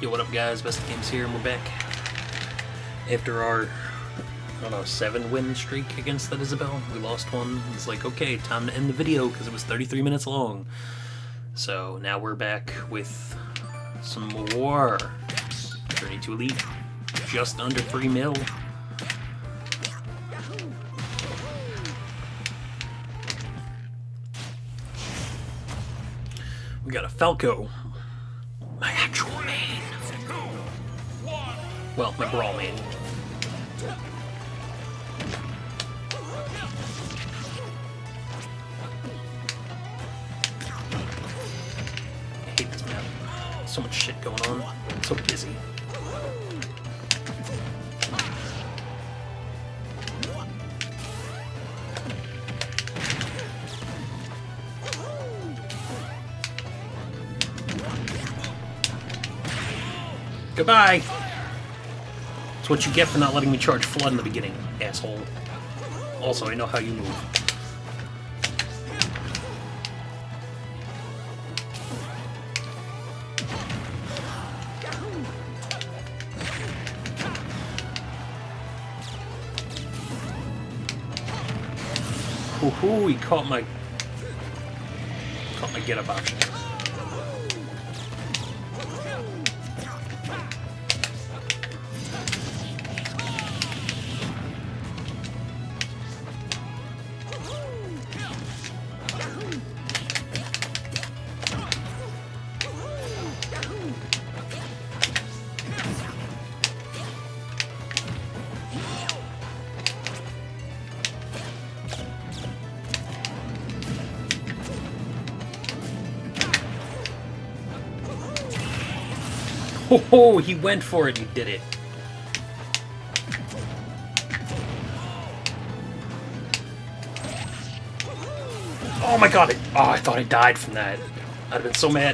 Yo, what up guys, Best Games here, and we're back. After our, 7-win streak against that Isabelle, we lost one. It's like, okay, time to end the video because it was 33 minutes long. So now we're back with some more Journey to Elite, just under 3 mil. We got a Falco, my actual main. Well, my brawl main. I hate this map. So much shit going on. It's so busy. Goodbye! That's what you get for not letting me charge Flood in the beginning, asshole. Also, I know how you move. Hoo-hoo, he caught my get-up option. Oh, he went for it, he did it. Oh my god, I thought I died from that. I'd have been so mad.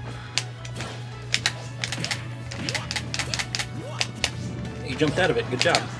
He jumped out of it, good job.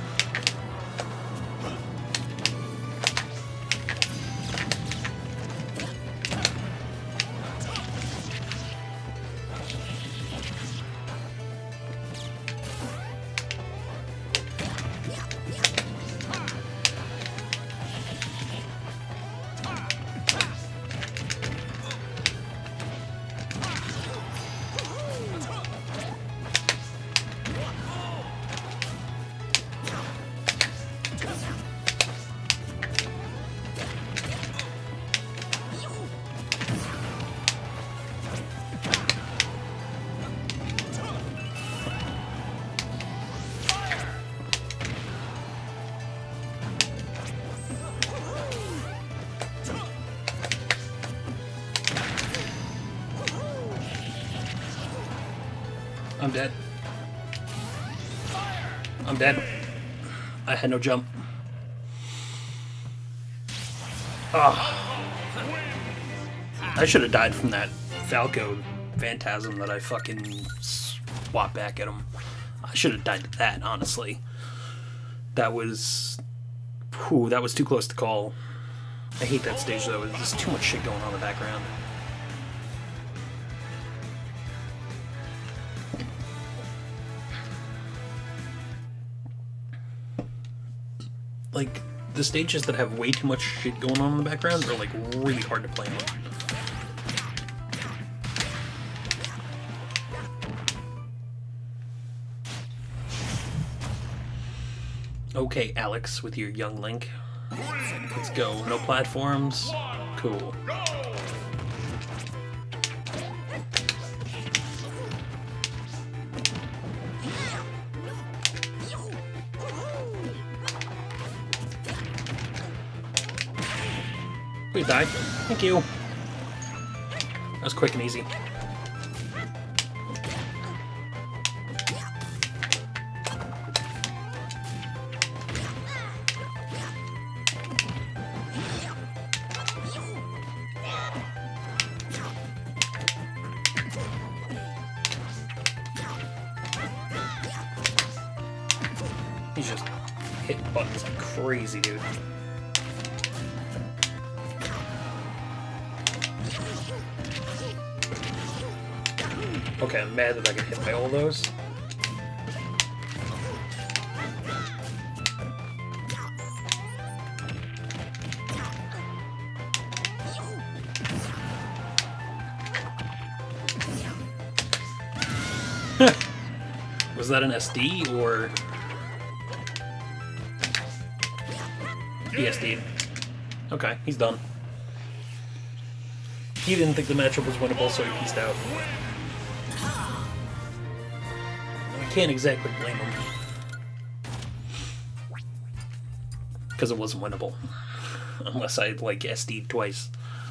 I'm dead. I'm dead. I had no jump. Oh. I should have died from that Falco Phantasm that I fucking swapped back at him. I should have died to that, honestly. That was... Whew, that was too close to call. I hate that stage though, there's just too much shit going on in the background. Like, the stages that have way too much shit going on in the background are, like, really hard to play on. Okay, Alex, with your young Link. Let's go. No platforms? Cool. Please die. Thank you. That was quick and easy. He's just hitting buttons like crazy, dude. Okay, I'm mad that I get hit by all those. Was that an SD or BSD? Okay, he's done. He didn't think the matchup was winnable, so he pieced out. I can't exactly blame him. Because it wasn't winnable. Unless I, like, SD'd twice.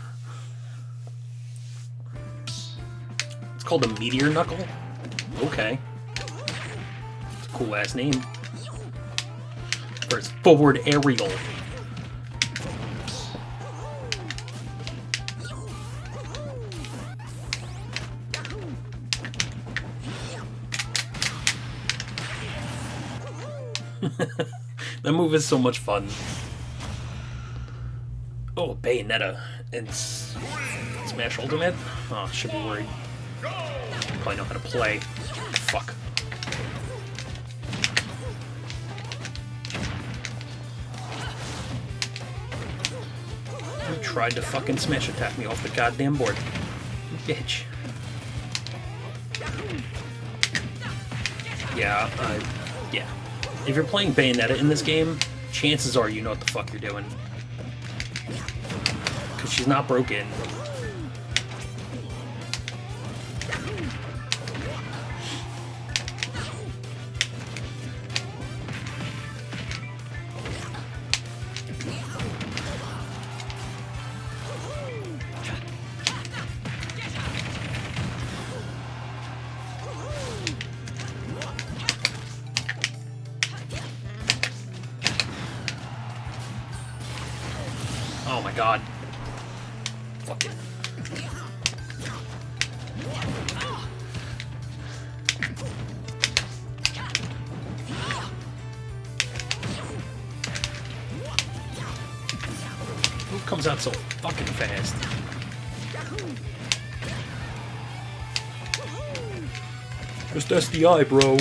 It's called a Meteor Knuckle? Okay. It's a cool-ass name. For its forward aerial. That move is so much fun. Oh, Bayonetta and Smash Ultimate? Oh, should be worried. Probably know how to play. Fuck. You tried to fucking smash attack me off the goddamn board. Bitch. Yeah, yeah. If you're playing Bayonetta in this game, chances are you know what the fuck you're doing. Because she's not broken. Oh my god. Fuck it. Who comes out so fucking fast? Just SDI, bro.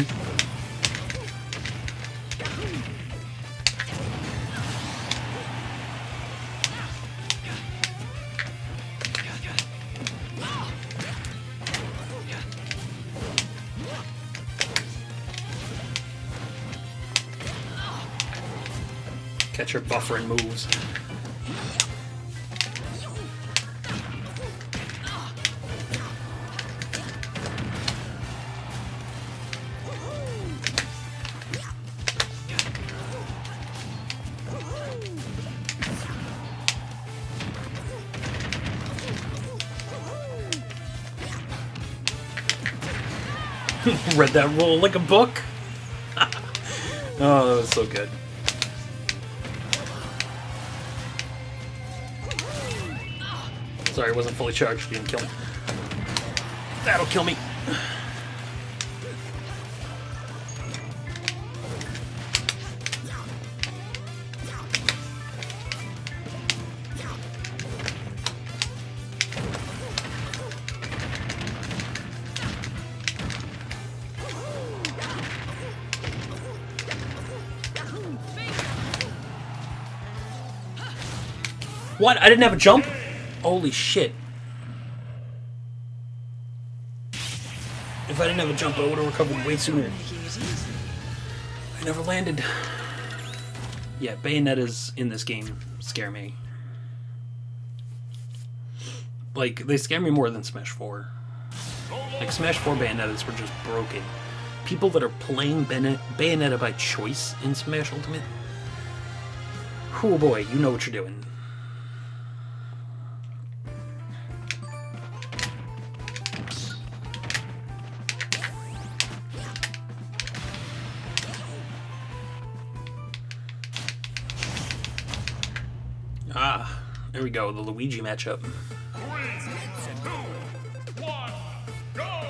Catch her buffering moves. Read that rule like a book. Oh, that was so good. Sorry, I wasn't fully charged. Didn't kill me. That'll kill me. What? I didn't have a jump? Holy shit. If I didn't have a jump, I would have recovered way sooner. I never landed. Yeah, Bayonettas in this game scare me. Like, they scare me more than Smash 4. Like, Smash 4 Bayonettas were just broken. People that are playing Bayonetta by choice in Smash Ultimate, oh boy, you know what you're doing. Ah, there we go, the Luigi matchup. 3, 2, 1, go!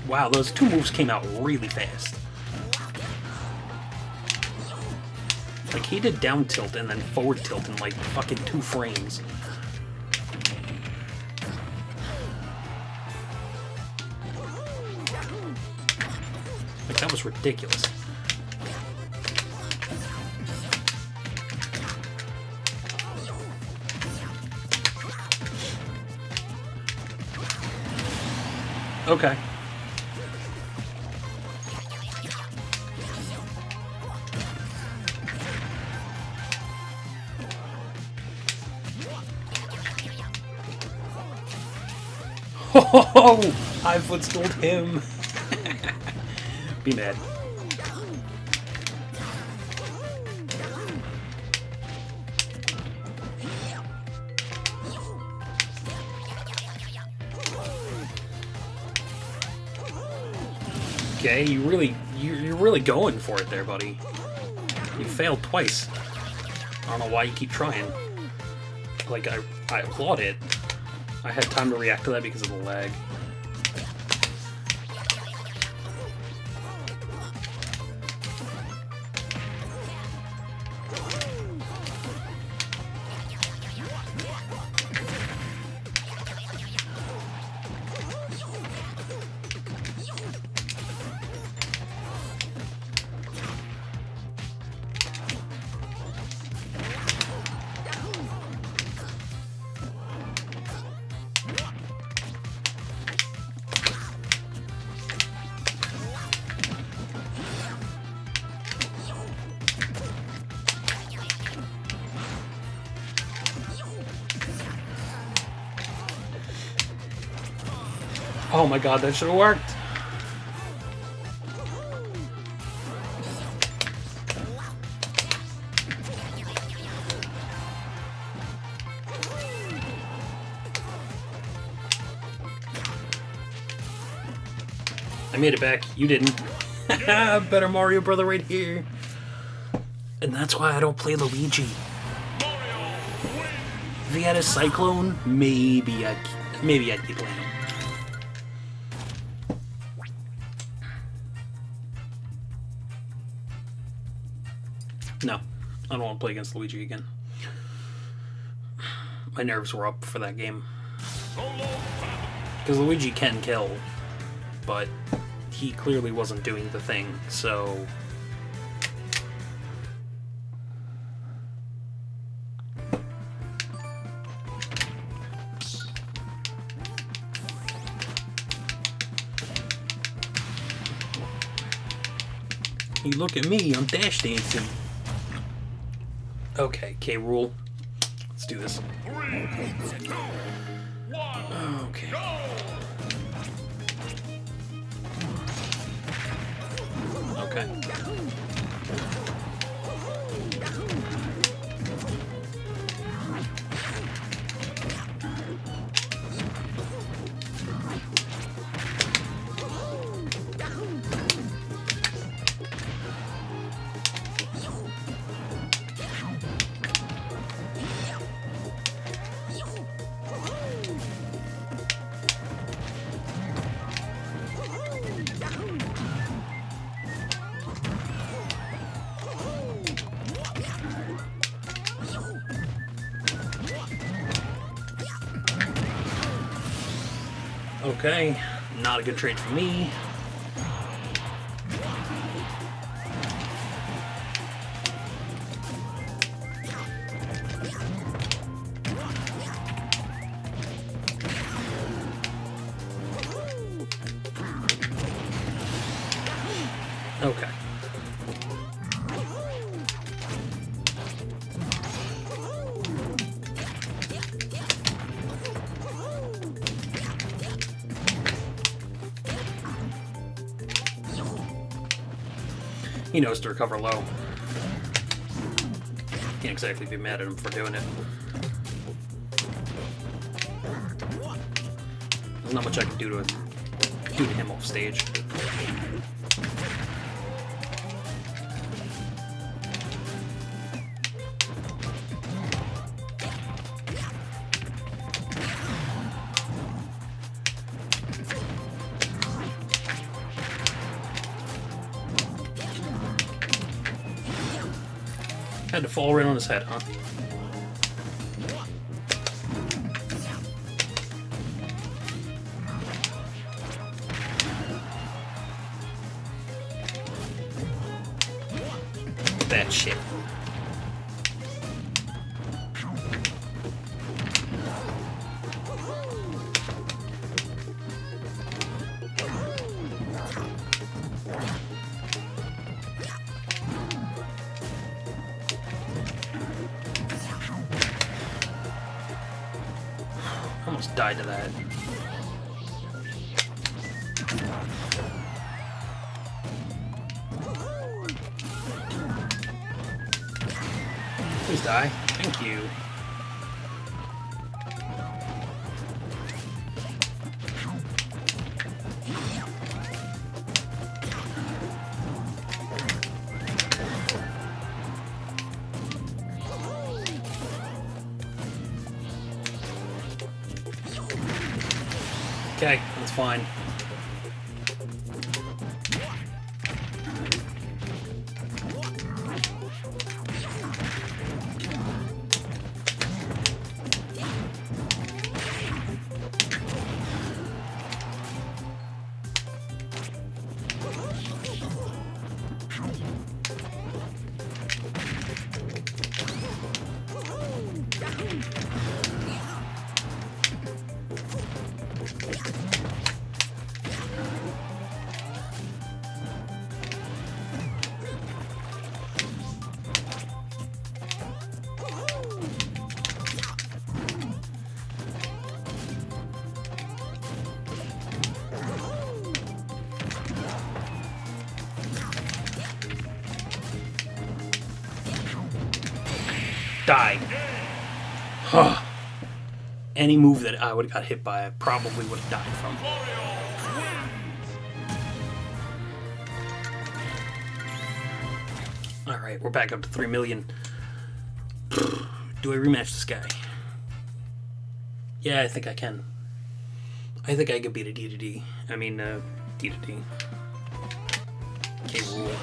Wow, those two moves came out really fast. Like, he did down tilt and then forward tilt in like fucking 2 frames. Like, that was ridiculous. Okay. Oh, high footstooled him. Be mad. Okay, you're really going for it there, buddy. You failed twice. I don't know why you keep trying. Like, I applaud it. I had time to react to that because of the lag. Oh my god, that should have worked! I made it back. You didn't. Better Mario Brother right here. And that's why I don't play Luigi. If he had a Cyclone, maybe I'd keep playing him. No, I don't want to play against Luigi again. My nerves were up for that game. Because Luigi can kill, but he clearly wasn't doing the thing, so... You look at me, I'm dash dancing. Okay, K. Rool. Let's do this. 3, 2, 1, okay. go! Okay. Okay, not a good trade for me. Okay. He knows to recover low. Can't exactly be mad at him for doing it. There's not much I can do to him off stage. Had to fall right on his head, huh? That shit. Almost died to that. Please die. Thank you. Okay, that's fine. Die. Huh. Any move that I would have got hit by, I probably would have died from. Alright, we're back up to 3 million. Do I rematch this guy? Yeah, I think I can. I think I could beat a D to D. I mean, D to D. Okay, rule.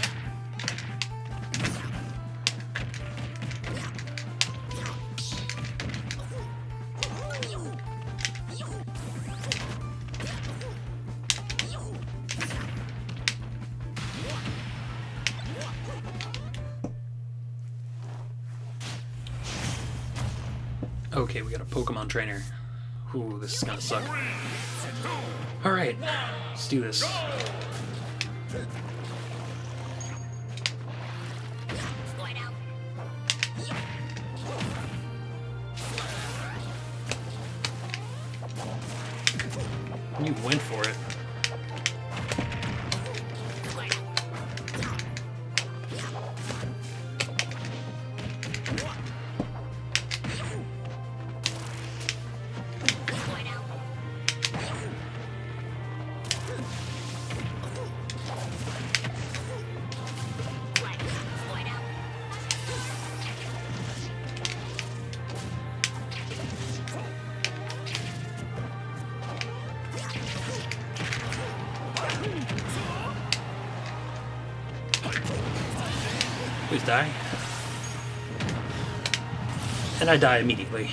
Okay, we got a Pokemon trainer. Ooh, this is gonna suck. Alright, let's do this. You went for it. Please die. And I die immediately.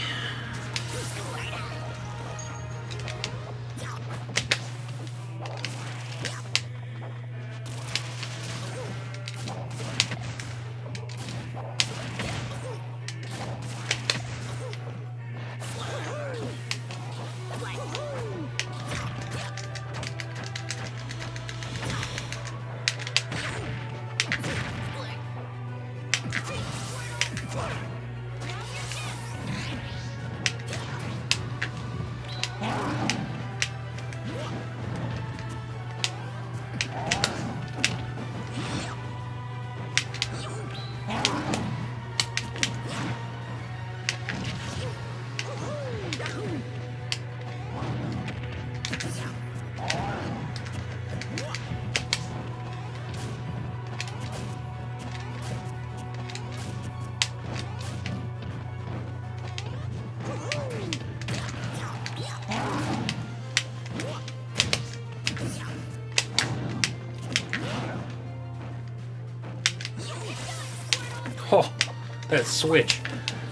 That switch.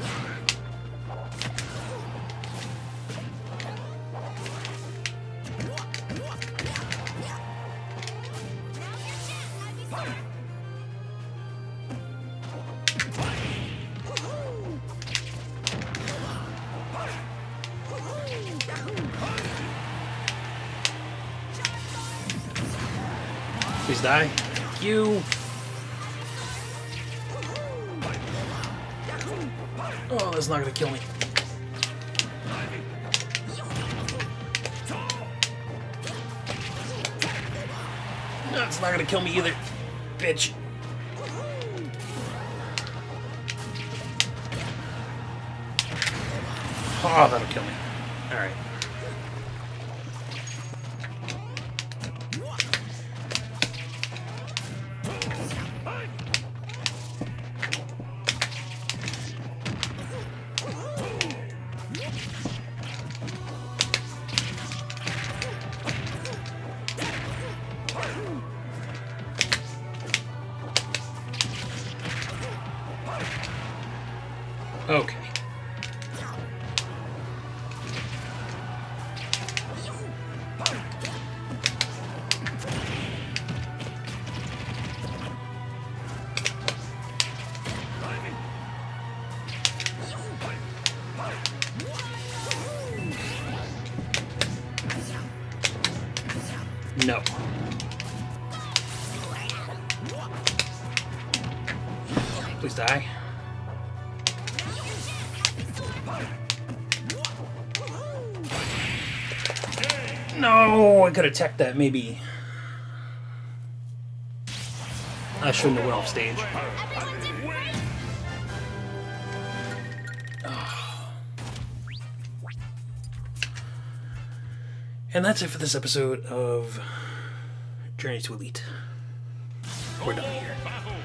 Please die. Thank you. Oh, that's not gonna kill me. No, it's not gonna kill me either. Bitch. Oh, that'll kill me. Alright. Okay. No. Please die. No, I could have teched that maybe. I shouldn't have went off stage. And that's it for this episode of Journey to Elite. We're done here.